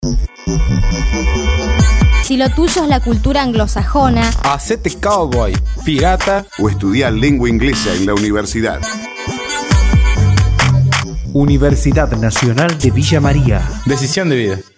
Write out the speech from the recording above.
Si lo tuyo es la cultura anglosajona, hacete cowboy, pirata o estudiar lengua inglesa en la universidad. Universidad Nacional de Villa María. Decisión de vida.